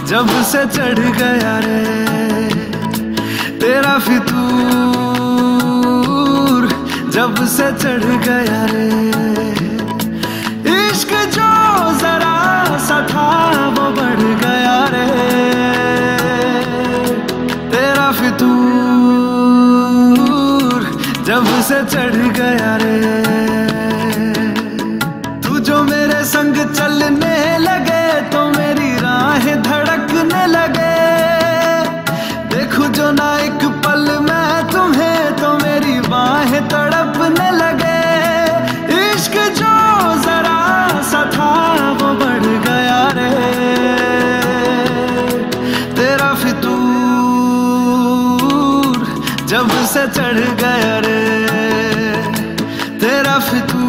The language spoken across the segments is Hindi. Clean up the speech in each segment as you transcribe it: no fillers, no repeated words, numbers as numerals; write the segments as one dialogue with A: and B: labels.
A: जब से चढ़ गया रे तेरा फितूर, जब से चढ़ गया रे इश्क जो जरा सा था वो बढ़ गया रे तेरा फितूर, जब से चढ़ गया रे। तू जो मेरे संग चलने लगे तो मेरी राहें धड़कने लगे, देखूं जो ना एक पल मैं तुम्हें तो मेरी बाहें तड़पने लगे। इश्क जो जरा सा था वो बढ़ गया रे तेरा फितूर, जब से चढ़ गया रे तेरा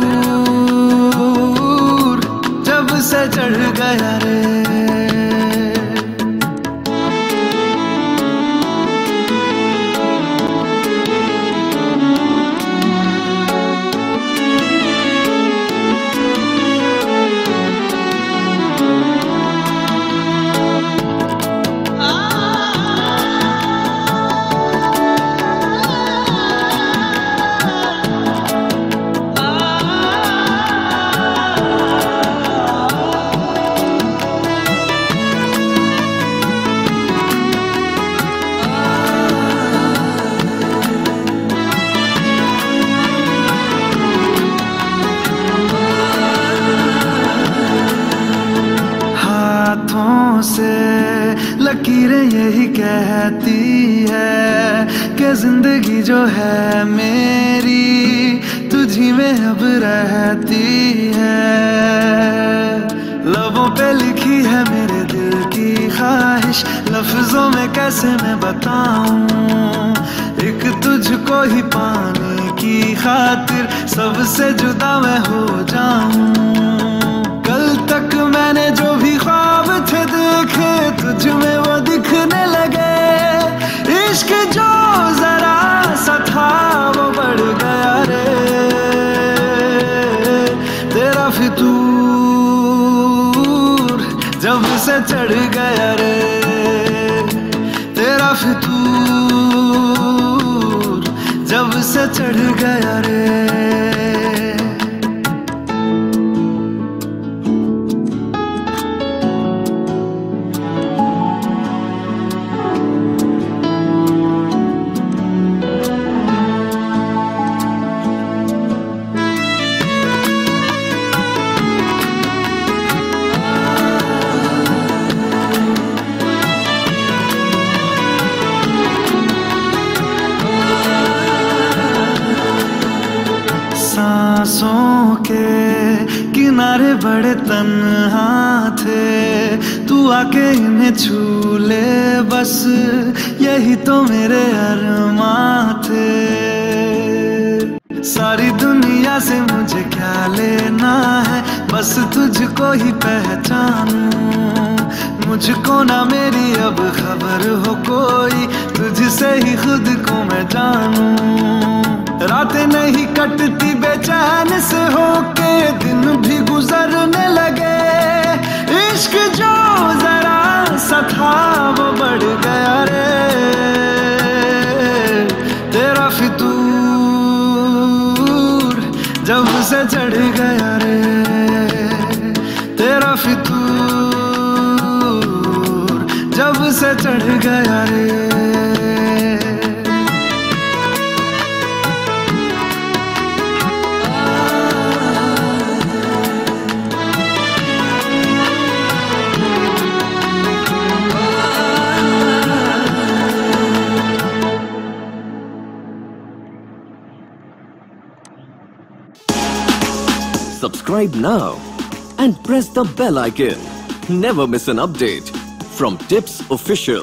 A: फितूर, जब से चढ़ गया रे। से लकीरें यही कहती है कि जिंदगी जो है मेरी तुझी में अब रहती है। लबों पे लिखी है मेरे दिल की ख्वाहिश, लफ्जों में कैसे मैं बताऊं, एक तुझको ही पाने की खातिर सबसे जुदा मैं हो जाऊं। कल तक मैंने जो भी ख्वाब थे देखे तुझ में वो दिखने लगे। इश्क जो जरा सा था वो बढ़ गया रे तेरा फितूर, जब से चढ़ गया रे तेरा फितूर, जब से चढ़ गया रे। सांसों के किनारे बड़े तन्हा थे, तू आके इन्हें छू ले बस यही तो मेरे अरमां थे। सारी दुनिया से मुझे क्या लेना है, बस तुझको ही पहचानूं। मुझको ना मेरी अब खबर हो कोई, तुझसे ही खुद को मैं जानूं। रातें नहीं कटती बेचैन से होके, दिन भी गुजरने लगे। इश्क जो जरा सा था वो बढ़ गया रे तेरा फितूर, जब से चढ़ गया रे तेरा फितूर, जब से चढ़ गया रे।
B: Subscribe now and press the bell icon. Never miss an update from Tips Official.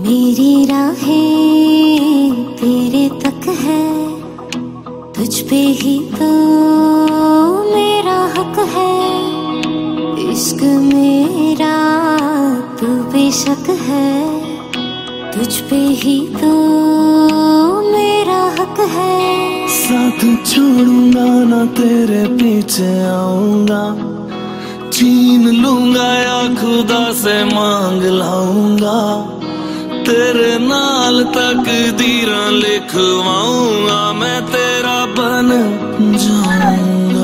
C: मेरी राहें तेरे तक है, तुझ पे ही तो मेरा हक है। इश्क मेरा तू बेशक है, तुझ पे ही तो मेरा हक है।
A: साथ छोड़ूंगा ना तेरे पीछे आऊंगा, छीन लूंगा या खुदा से मांग लाऊंगा। तेरे नाल तकदीरां लिखवाऊंगा, मैं तेरा बन जाऊंगा,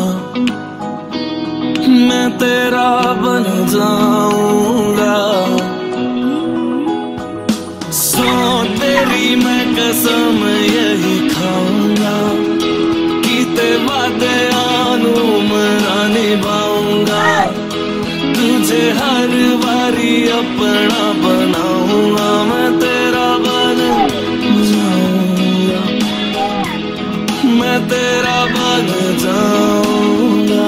A: मैं तेरा बन जाऊंगा। सो तेरी मैं कसम यही खाऊंगा, कीते वादे आनू मना निभाऊंगा। तुझे हर बारी अपना बनाऊंगा, मैं तेरा बन जाऊंगा, मैं तेरा बन जाऊंगा।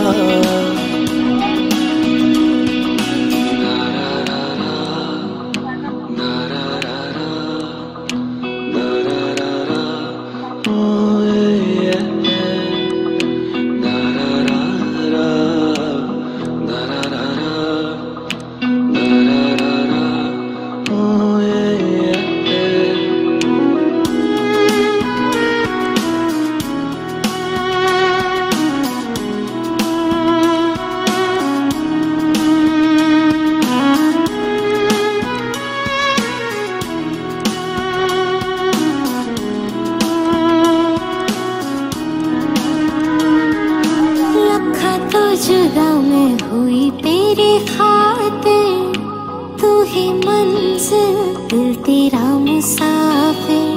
C: जुदा मैं हुई तेरे खातिर, तू ही मंजिल दिल तेरा मुसाफिर।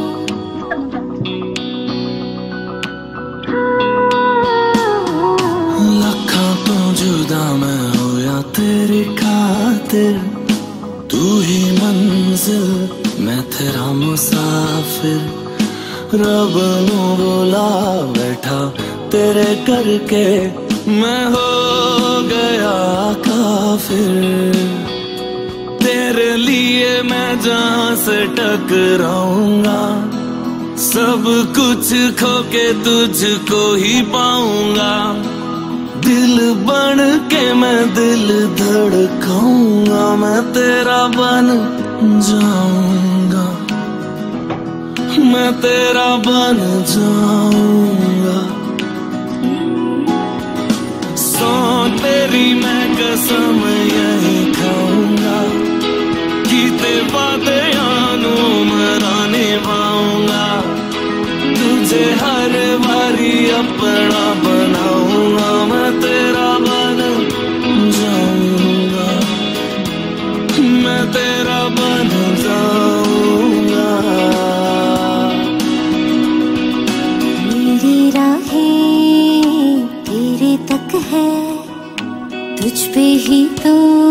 A: लखा तो जुदा मैं होया तेरे खातिर, तू ही मंजिल मैं तेरा मुसाफिर। रब नू बुला बैठा तेरे करके, मैं हो गया काफिर। तेरे लिए मैं जहां से टकराऊंगा, सब कुछ खो के तुझको ही पाऊंगा। दिल बन के मैं दिल धड़काऊंगा, मैं तेरा बन जाऊंगा, मैं तेरा बन जाऊंगा। तेरी मैं कसम यही खाऊंगा, कीते वादे आनू मना निभाऊंगा। तुझे हर बारी अपना बनाऊंगा, मैं तेरा बन जाऊंगा, मैं तेरा बन जाऊंगा।
C: मेरी राहें तेरे तक है, तुझ पे ही तो